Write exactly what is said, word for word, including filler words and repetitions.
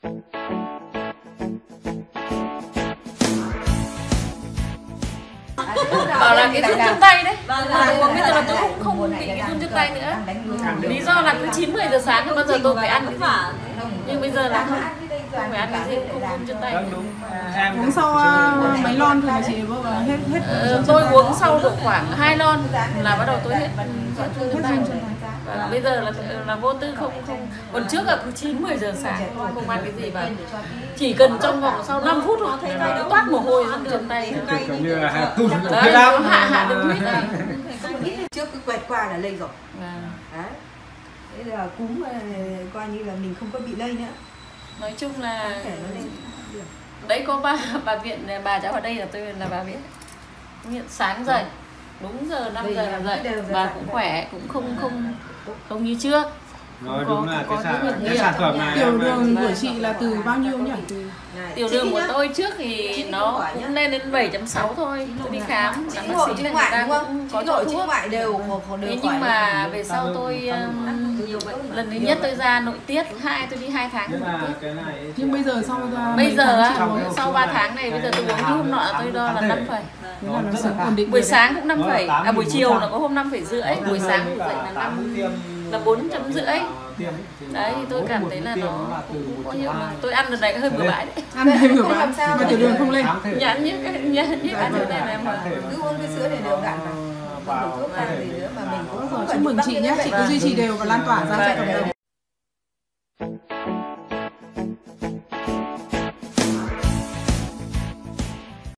Bảo là cái rút chân tay đấy. Mà tôi uống bây giờ là tôi không không bị cái rút chân tay nữa. Lý do là cứ chín mười giờ sáng thì bao giờ tôi phải ăn cái gì. Nhưng bây giờ là không, không phải ăn cái gì cũng không rút chân tay. Uống sau mấy lon thôi chị hết hết. Ờ, tôi uống sau được khoảng hai lon là bắt đầu tôi hết rút chân tay. Và bây giờ là là vô tư không không. Còn trước là cứ chín mười giờ sáng không, không ăn cái gì và chỉ cần trong vòng sau năm phút thôi nó toát mồ hôi rút chân tay. Như là hạ tụt Đấy, nó hạ hạ được huyết đấy. Trước cứ quẹt qua là lây rồi. À. Đấy. Thế là cúm coi như là mình không có bị lây nữa. Nói chung là đấy có bà bà viện bà cháu ở đây là tôi là bà biết. Viện sáng dậy đúng giờ năm giờ là dậy và cũng khỏe, cũng không không không như trước. Nói đúng là cái sản, cái sản phẩm này tiểu đường của chị là từ bao nhiêu nhỉ? Tiểu đường của tôi trước thì nó cũng lên đến bảy chấm sáu thôi. Tôi đi khám là bác sĩ là người ta cũng có cho thuốc. Đều Thế nhưng mà về sau tôi lần thứ nhất tôi ra nội tiết, hai tôi đi hai tháng nội tiết. Nhưng bây giờ sau Bây giờ á, sau ba tháng này bây giờ tôi uống như hôm nọ tôi đo là năm phẩy. Thế là nó sẽ ổn định. Buổi sáng cũng năm phẩy, à buổi chiều là có hôm năm phẩy rưỡi, buổi sáng dậy là năm là bốn chấm rưỡi. Đấy thì tôi cảm thấy là nó cũng có hiệu mà tôi ăn lần này hơi bừa bãi đấy. Ăn hơi bừa bãi mà tiểu đường không lên. Nhãn nhất nhãn nhất ăn chỗ này này mà cứ uống cái sữa này đều đặn mà không thuốc nào gì nữa mà mình cũng Chúc mừng chị nhé, chị cứ duy trì đều và lan tỏa ra cho cộng đồng.